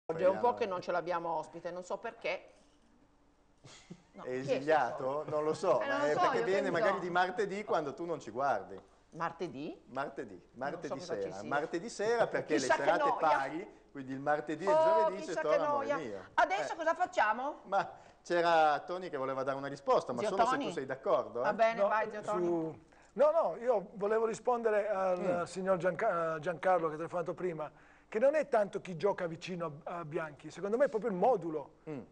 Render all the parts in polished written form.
È un po' che non ce l'abbiamo ospite, non so perché. No, È esiliato? Non lo so, non lo so, perché io che viene ne magari so. di martedì quando tu non ci guardi. Martedì? Martedì cosa ci sera. sia. Martedì sera perché le Chissà che serate noia. pari, quindi il martedì e il Oh, giovedì si chissà che torna amore noia. mio. Adesso cosa facciamo? Ma c'era Tony che voleva dare una risposta, ma Zio solo se Tony? tu sei d'accordo. Va bene, No, vai zio Tony. no, io volevo rispondere al signor Giancarlo che ti ha fatto prima, che non è tanto chi gioca vicino a Bianchi, secondo me è proprio il modulo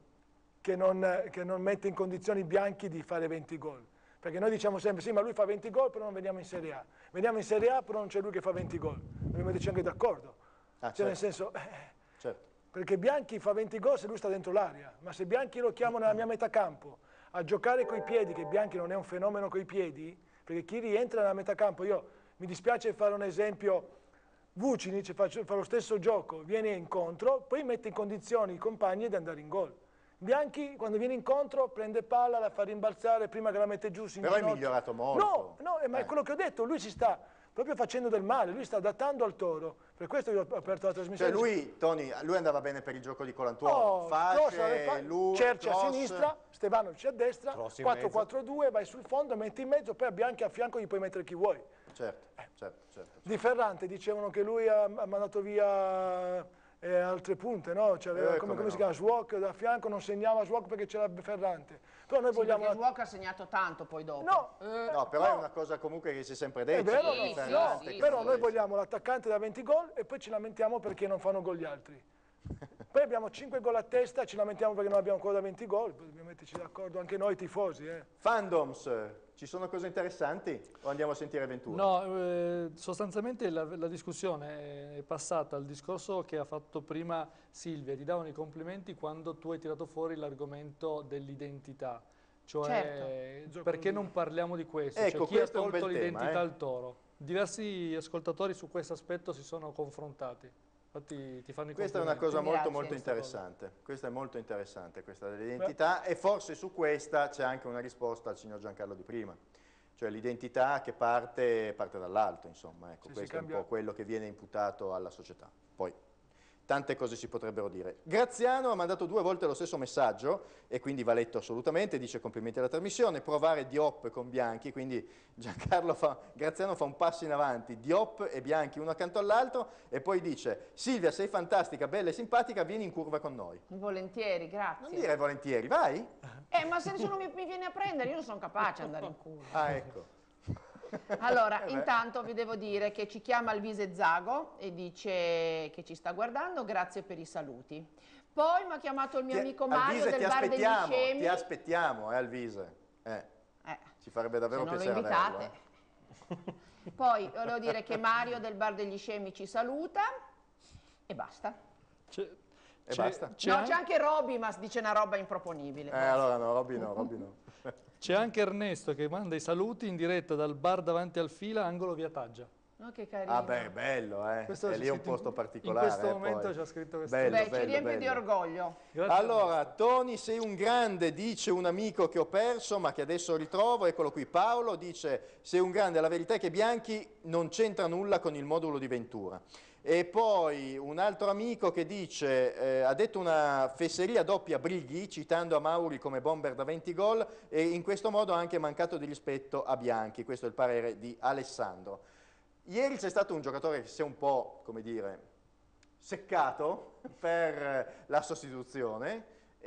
che non mette in condizioni Bianchi di fare 20 gol. Perché noi diciamo sempre, sì, ma lui fa 20 gol, però non veniamo in Serie A. Veniamo in Serie A, però non c'è lui che fa 20 gol. Dobbiamo metterci anche d'accordo. Ah, Cioè, certo. nel senso, Certo. perché Bianchi fa 20 gol se lui sta dentro l'area, ma se Bianchi lo chiamo nella mia metà campo a giocare coi piedi, che Bianchi non è un fenomeno coi piedi, perché chi rientra nella metà campo, io mi dispiace fare un esempio, Vucinic fa lo stesso gioco, viene incontro, poi mette in condizioni i compagni di andare in gol. Bianchi quando viene incontro prende palla, la fa rimbalzare prima che la mette giù, si Però è inginocchia. migliorato molto. No, ma è quello che ho detto, lui si sta proprio facendo del male, lui sta adattando al Toro, per questo io ho aperto la trasmissione. Cioè lui, Tony, lui andava bene per il gioco di Colantuono. Oh, Fasce, lui, Cerci a cross. sinistra, Stevanovic a destra, Cross in 4-4-2, vai sul fondo, metti in mezzo, poi a Bianchi a fianco gli puoi mettere chi vuoi. Certo. Di Ferrante dicevano che lui ha mandato via altre punte, no? Cioè, come no. si chiama? Swok da fianco, non segnava Swok perché c'era Ferrante. Però noi Sì, vogliamo... perché Svuoca ha segnato tanto poi dopo. No, però è una cosa comunque che si è sempre È detto. vero, di sì, Ferrante, sì, che però non noi lo vogliamo l'attaccante da 20 gol e poi ci lamentiamo perché non fanno gol gli altri. Poi abbiamo 5 gol a testa e ci lamentiamo perché non abbiamo ancora da 20 gol, dobbiamo metterci d'accordo anche noi tifosi. Fandoms, ci sono cose interessanti o andiamo a sentire Ventura? No, sostanzialmente la discussione è passata al discorso che ha fatto prima Silvia, ti davano i complimenti quando tu hai tirato fuori l'argomento dell'identità, cioè Certo. perché non parliamo di questo, Ecco, cioè chi ha questo è un tolto bel tema, l'identità al Toro. Diversi ascoltatori su questo aspetto si sono confrontati, infatti ti fanno i complimenti. Questa è una cosa molto Grazie. interessante, questa è molto interessante, questa dell'identità, e forse su questa c'è anche una risposta al signor Giancarlo di prima, cioè l'identità che parte dall'alto, insomma, ecco, Sì, questo si è un cambia. po' quello che viene imputato alla società. Poi tante cose si potrebbero dire. Graziano ha mandato 2 volte lo stesso messaggio e quindi va letto assolutamente, dice complimenti alla trasmissione, provare Diop con Bianchi, quindi Graziano fa un passo in avanti, Diop e Bianchi uno accanto all'altro e poi dice Silvia sei fantastica, bella e simpatica, vieni in curva con noi. Volentieri, Non grazie. dire volentieri, vai. Ma se nessuno mi viene a prendere, io non sono capace di andare in culo. Ah, ecco. Allora, intanto vi devo dire che ci chiama Alvise Zago e dice che ci sta guardando, grazie per i saluti. Poi mi ha chiamato il mio amico Mario Alvise, del bar degli scemi. ti aspettiamo, Alvise. Ci farebbe davvero se non lo piacere invitate. averlo. Poi volevo dire che Mario del bar degli scemi ci saluta e basta. Basta? No, c'è anche Roby, ma dice una roba improponibile. Allora no, Robby no. C'è anche Ernesto che manda i saluti in diretta dal bar davanti al Fila, angolo via Taggia. Oh, che carino. Ah beh, bello, Questo è c'è lì un scritto posto in particolare. questo momento poi. c'è scritto questo. Bello, Beh, ci bello, riempie di bello. orgoglio. Grazie Allora, Tony sei un grande, dice un amico che ho perso ma che adesso ritrovo, eccolo qui, Paolo dice sei un grande, la verità è che Bianchi non c'entra nulla con il modulo di Ventura. E poi un altro amico che dice, ha detto una fesseria doppia Brighi, citando a Mauri come bomber da 20 gol e in questo modo ha anche mancato di rispetto a Bianchi, questo è il parere di Alessandro. Ieri c'è stato un giocatore che si è un po', come dire, seccato per la sostituzione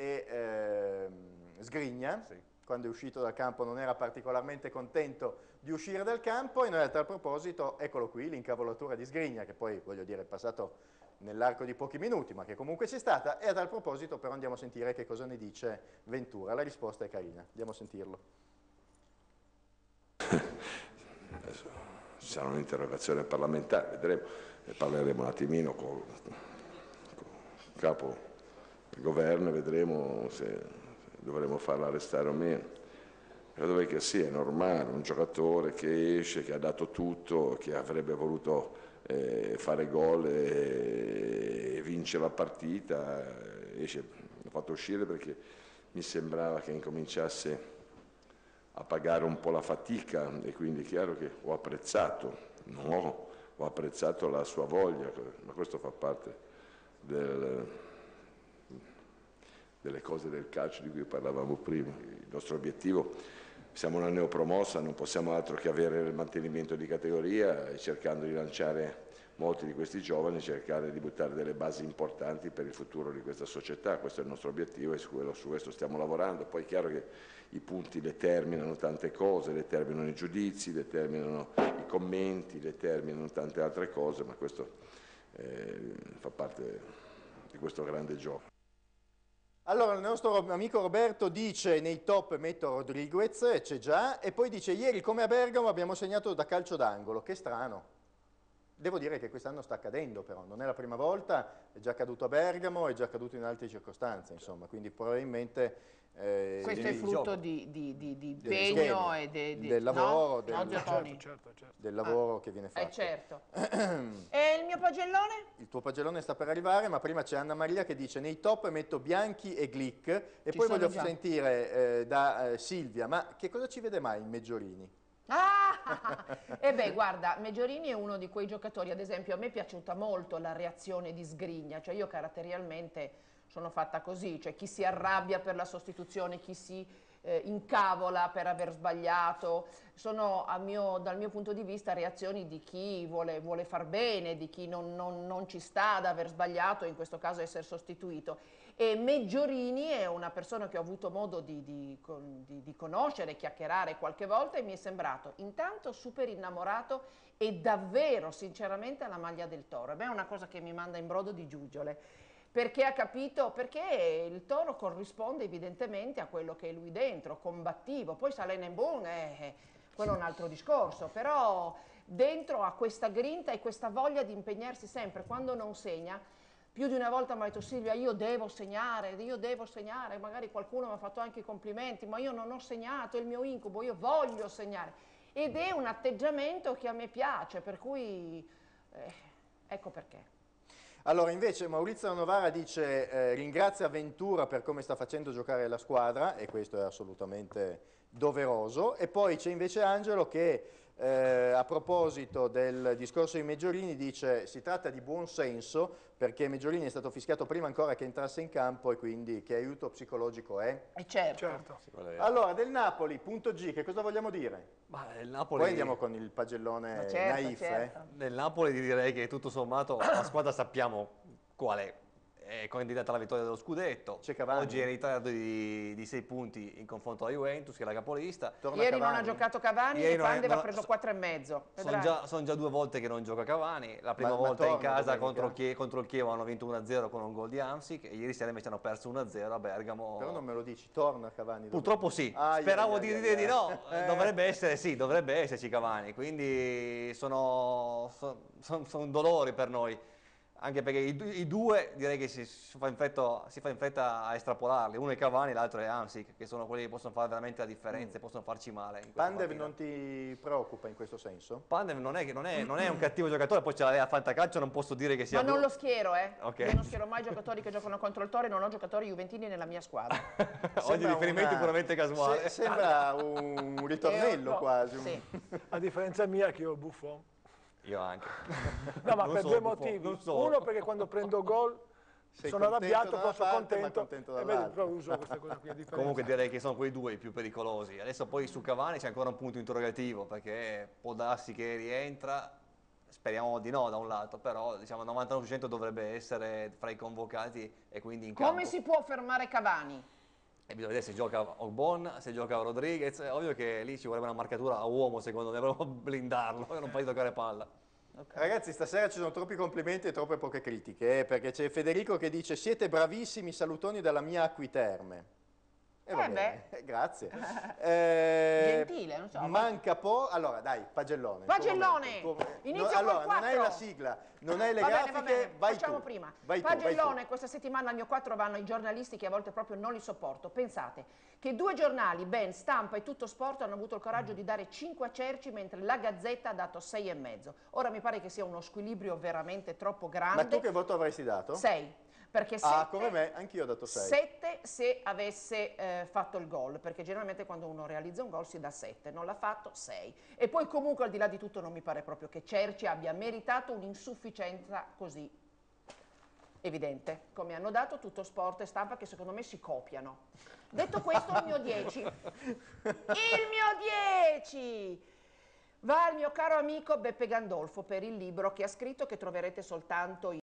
e Sgrigna, quando è uscito dal campo non era particolarmente contento di uscire dal campo e noi a tal proposito, eccolo qui, l'incavolatura di Sgrigna, che poi voglio dire è passato nell'arco di pochi minuti, ma che comunque c'è stata, e a tal proposito però andiamo a sentire che cosa ne dice Ventura. La risposta è carina, andiamo a sentirlo. Adesso ci sarà un'interrogazione parlamentare, vedremo, e parleremo un attimino con il capo del governo e vedremo se dovremo farla arrestare o meno. Credo che sia normale, un giocatore che esce, che ha dato tutto, che avrebbe voluto fare gol e vincere la partita, esce, l'ho fatto uscire perché mi sembrava che incominciasse a pagare un po' la fatica e quindi è chiaro che ho apprezzato la sua voglia, ma questo fa parte delle cose del calcio di cui parlavamo prima. Il nostro obiettivo, siamo una neopromossa, non possiamo altro che avere il mantenimento di categoria e cercando di lanciare molti di questi giovani, cercare di buttare delle basi importanti per il futuro di questa società. Questo è il nostro obiettivo e su questo stiamo lavorando. Poi è chiaro che i punti determinano tante cose, determinano i giudizi, determinano i commenti, determinano tante altre cose, ma questo fa parte di questo grande gioco. Allora, il nostro amico Roberto dice nei top metto Rodriguez, c'è già, e poi dice ieri come a Bergamo abbiamo segnato da calcio d'angolo, che strano. Devo dire che quest'anno sta accadendo però, non è la prima volta, è già accaduto a Bergamo, è già accaduto in altre circostanze, insomma, quindi probabilmente... Questo è frutto di impegno e del lavoro, Certo. del lavoro che viene fatto. certo. E il mio pagellone? Il tuo pagellone sta per arrivare, ma prima c'è Anna Maria che dice nei top metto Bianchi e Glick, e Ci poi sono voglio già. sentire da Silvia, ma che cosa ci vede mai in Meggiorini? E beh, guarda, Meggiorini è uno di quei giocatori, ad esempio a me è piaciuta molto la reazione di sgrigna, cioè io caratterialmente sono fatta così, cioè chi si arrabbia per la sostituzione, chi si incavola per aver sbagliato, sono dal mio punto di vista reazioni di chi vuole far bene, di chi non ci sta ad aver sbagliato, in questo caso essere sostituito. E Meggiorini è una persona che ho avuto modo di conoscere, chiacchierare qualche volta, e mi è sembrato intanto super innamorato e davvero sinceramente alla maglia del Toro. E beh, è una cosa che mi manda in brodo di giuggiole, perché ha capito, perché il Toro corrisponde evidentemente a quello che è lui dentro, combattivo. Poi Salenenboom quello è un altro discorso, però dentro ha questa grinta e questa voglia di impegnarsi sempre. Quando non segna, più di una volta mi ha detto Silvia, io devo segnare, magari qualcuno mi ha fatto anche i complimenti, ma io non ho segnato, è il mio incubo, io voglio segnare. Ed è un atteggiamento che a me piace, per cui ecco perché. Allora invece Maurizio Novara dice ringrazia Ventura per come sta facendo giocare la squadra, e questo è assolutamente doveroso, e poi c'è invece Angelo che a proposito del discorso di Meggiorini dice si tratta di buon senso perché Meggiorini è stato fischiato prima ancora che entrasse in campo, e quindi che aiuto psicologico è? Certo. Allora del Napoli, punto G, che cosa vogliamo dire? Ma il Napoli, Poi andiamo con il pagellone naif. Nel Napoli direi che tutto sommato la squadra sappiamo qual è candidata alla vittoria dello scudetto. C'è Cavani. Oggi è in ritardo di 6 punti in confronto alla Juventus, che è la capolista. Torna Ieri Cavani. non ha giocato Cavani Ieri e Pandev non ha preso 4,5. Sono già 2 volte che non gioca Cavani. La prima Ma volta in torna casa domenica? contro il Chievo hanno vinto 1-0 con un gol di Hamsik, e ieri sera invece hanno perso 1-0 a Bergamo. Però non me lo dici, torna Cavani? Purtroppo sì, speravo di dire di no, dovrebbe essere sì, dovrebbe esserci Cavani, quindi sono dolori per noi, anche perché i due direi che si fa in fretta a estrapolarli, uno è Cavani e l'altro è Hamsik, che sono quelli che possono fare veramente la differenza e possono farci male. Pandev non ti preoccupa in questo senso? Pandev non è un cattivo giocatore, poi ce l'aveva a fantacalcio, non posso dire che sia... Ma non lo schiero, Ok. Io non schiero mai giocatori che giocano contro il Toro e non ho giocatori juventini nella mia squadra. Oggi riferimento puramente casuale. Sembra un ritornello quasi. Sì. A differenza mia che io ho il Buffon. Io anche. No, ma Non per solo due Buffon, motivi. non solo. Uno perché quando prendo gol Sei sono contento arrabbiato, da poi una sono parte, ma contento, contento e vedi, dall'altra. però uso questa cosa qui a differenza. Comunque direi che sono quei due i più pericolosi. Adesso poi su Cavani c'è ancora un punto interrogativo, perché può darsi che rientra, speriamo di no da un lato, però diciamo il 99% dovrebbe essere fra i convocati e quindi in campo. Come si può fermare Cavani? E bisogna vedere se gioca Ogbon, se gioca Rodriguez. È ovvio che lì ci vorrebbe una marcatura a uomo, secondo me, proprio blindarlo e non fargli giocare palla. Ragazzi, stasera ci sono troppi complimenti e troppe poche critiche, perché c'è Federico che dice siete bravissimi, salutoni dalla mia Acquiterme. Va bene, grazie. Gentile, non so. Manca allora dai, pagellone. Pagellone! Inizio allora, col 4. non hai la sigla, non hai le Va grafiche, bene. vai Facciamo tu. prima. Vai tu, Pagellone, vai tu. questa settimana al mio 4 vanno i giornalisti che a volte proprio non li sopporto. Pensate che 2 giornali, Ben, Stampa e Tutto Sport, hanno avuto il coraggio di dare 5 a Cerci, mentre la Gazzetta ha dato 6,5. Ora mi pare che sia uno squilibrio veramente troppo grande. Ma tu che voto avresti dato? 6. Perché 7, come me, anch'io ho dato 6. 7 se avesse fatto il gol, perché generalmente quando uno realizza un gol si dà 7, non l'ha fatto 6. E poi comunque al di là di tutto non mi pare proprio che Cerci abbia meritato un'insufficienza così Evidente, come hanno dato Tutto Sport e Stampa, che secondo me si copiano. Detto questo, il mio 10. Il mio 10 va al mio caro amico Beppe Gandolfo per il libro che ha scritto, che troverete soltanto